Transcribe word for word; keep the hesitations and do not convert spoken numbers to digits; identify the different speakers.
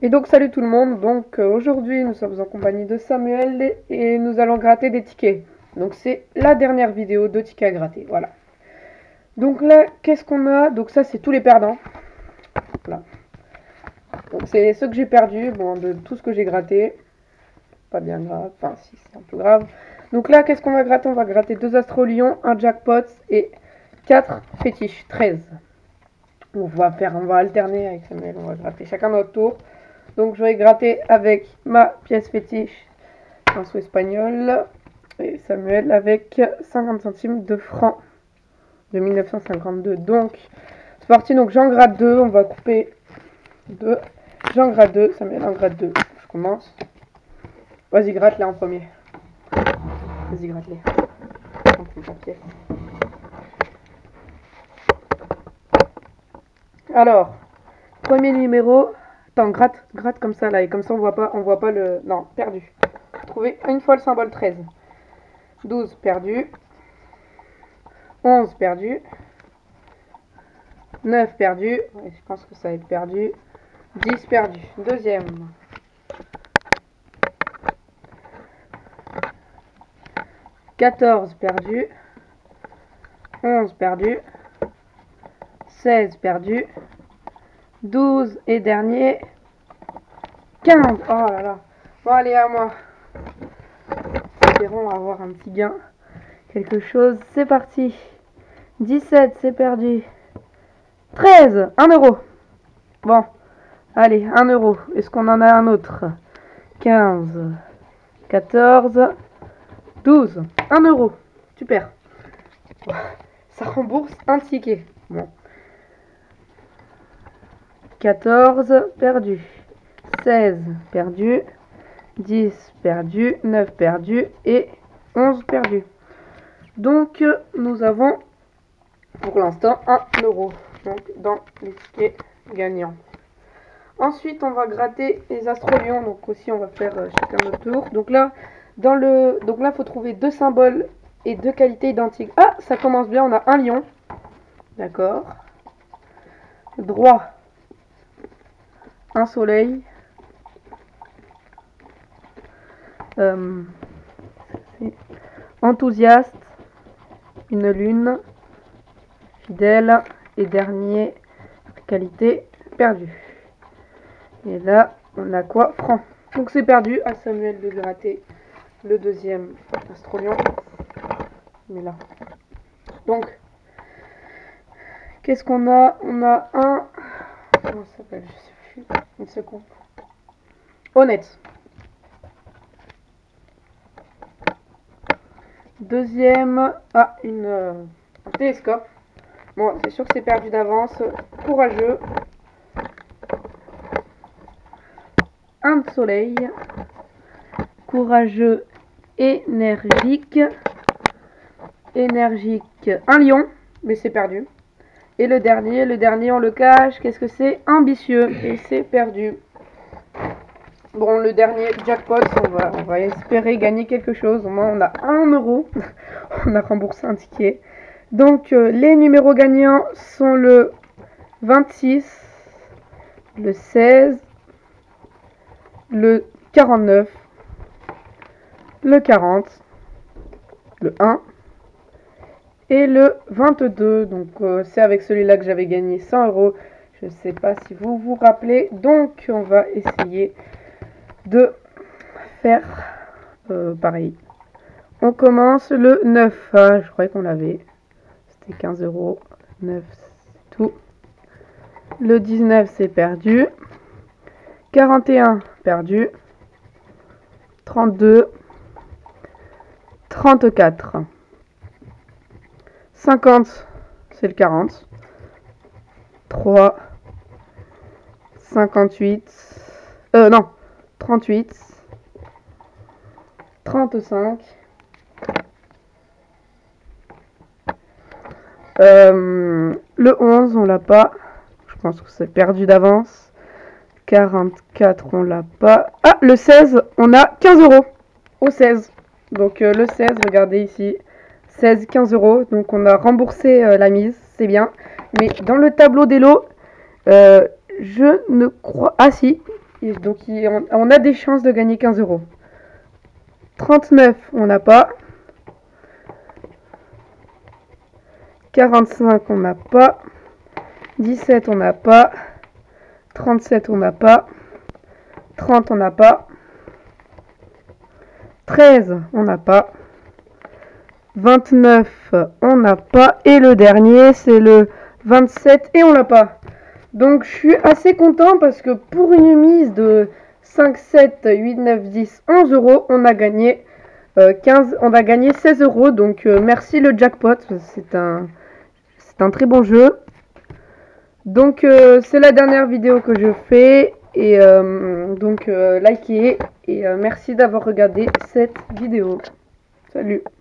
Speaker 1: Et donc salut tout le monde, donc euh, aujourd'hui nous sommes en compagnie de Samuel et nous allons gratter des tickets. Donc c'est la dernière vidéo de tickets à gratter, voilà. Donc là, qu'est-ce qu'on a? Donc ça c'est tous les perdants. Voilà. Donc c'est ceux que j'ai perdus, bon de tout ce que j'ai gratté. Pas bien grave, enfin si c'est un peu grave. Donc là qu'est-ce qu'on va gratter? On va gratter deux Astro-Lions, un Jackpot et quatre fétiches, treize. On va faire, on va alterner avec Samuel, on va gratter chacun notre tour. Donc je vais gratter avec ma pièce fétiche, un sou espagnol, et Samuel avec cinquante centimes de francs de mille neuf cent cinquante-deux. Donc c'est parti, donc j'en gratte deux, on va couper deux. J'en gratte deux, Samuel en gratte deux. Je commence. Vas-y, gratte-les en premier. Vas-y, gratte-les. Alors, premier numéro. Attends, gratte, gratte comme ça là, et comme ça on voit pas, on voit pas le... Non, perdu. Trouver une fois le symbole treize. douze, perdu. onze, perdu. neuf, perdu. Ouais, je pense que ça va être perdu. dix, perdu. Deuxième. quatorze, perdu. onze, perdu. seize, perdu. douze et dernier. quinze. Oh là là. Bon, allez, à moi. Espérons avoir un petit gain. Quelque chose. C'est parti. dix-sept, c'est perdu. treize, un euro. Bon. Allez, un euro. Est-ce qu'on en a un autre? quinze, quatorze, douze. un euro. Super. Ça rembourse un ticket. Bon. quatorze, perdu. seize, perdu. dix, perdu. neuf, perdu. Et onze, perdu. Donc, nous avons pour l'instant un euro. Donc, dans les tickets gagnants. Ensuite, on va gratter les Astro-Lions. Donc, aussi, on va faire euh, chacun notre tour. Donc là, dans le, donc là, faut trouver deux symboles et deux qualités identiques. Ah, ça commence bien. On a un lion. D'accord. Droit. Un soleil. Euh, enthousiaste. Une lune. Fidèle. Et dernier, qualité, perdu. Et là, on a quoi? Franc. Donc c'est perdu. À Samuel de gratter le deuxième Astro-Lion. Mais là. Donc, qu'est-ce qu'on a? On a un... Comment ça s'appelle? Je sais plus. Une seconde. Honnête. Deuxième. Ah, une, euh, un télescope. Bon, c'est sûr que c'est perdu d'avance. Courageux. Un soleil. Courageux. Énergique. Énergique. Un lion. Mais c'est perdu. Et le dernier, le dernier on le cache. Qu'est-ce que c'est? Ambitieux. Et c'est perdu. Bon, le dernier jackpot, on va, on va espérer gagner quelque chose. Au moins, on a un euro. On a remboursé un ticket. Donc, euh, les numéros gagnants sont le vingt-six, le seize, le quarante-neuf, le quarante, le un et le vingt-deux. Donc, euh, c'est avec celui-là que j'avais gagné cent euros. Je ne sais pas si vous vous rappelez. Donc, on va essayer de faire euh, pareil. On commence le neuf. Ah, je croyais qu'on l'avait. C'était quinze euros. neuf, c'est tout. Le dix-neuf, c'est perdu. quarante et un, perdu. trente-deux. trente-quatre. cinquante, c'est le quarante. trois. cinquante-huit. Euh, non. trente-huit. trente-cinq. Euh, le onze, on l'a pas. Je pense que c'est perdu d'avance. quarante-quatre, on l'a pas. Ah, le seize, on a quinze euros. Au seize. Donc euh, le seize, regardez ici. seize, quinze euros. Donc on a remboursé euh, la mise. C'est bien. Mais dans le tableau des lots, euh, je ne crois... Ah si. Et donc, il, on, on a des chances de gagner quinze euros. trente-neuf, on n'a pas. quarante-cinq, on n'a pas. dix-sept, on n'a pas. trente-sept, on n'a pas. trente, on n'a pas. treize, on n'a pas. vingt-neuf, on n'a pas. Et le dernier, c'est le vingt-sept et on l'a pas. Donc, je suis assez content parce que pour une mise de cinq, sept, huit, neuf, dix, onze euros, on a gagné euh, quinze, on a gagné seize euros. Donc, euh, merci le jackpot. C'est un, c'est un très bon jeu. Donc, euh, c'est la dernière vidéo que je fais. Et euh, donc, euh, likez. Et euh, merci d'avoir regardé cette vidéo. Salut!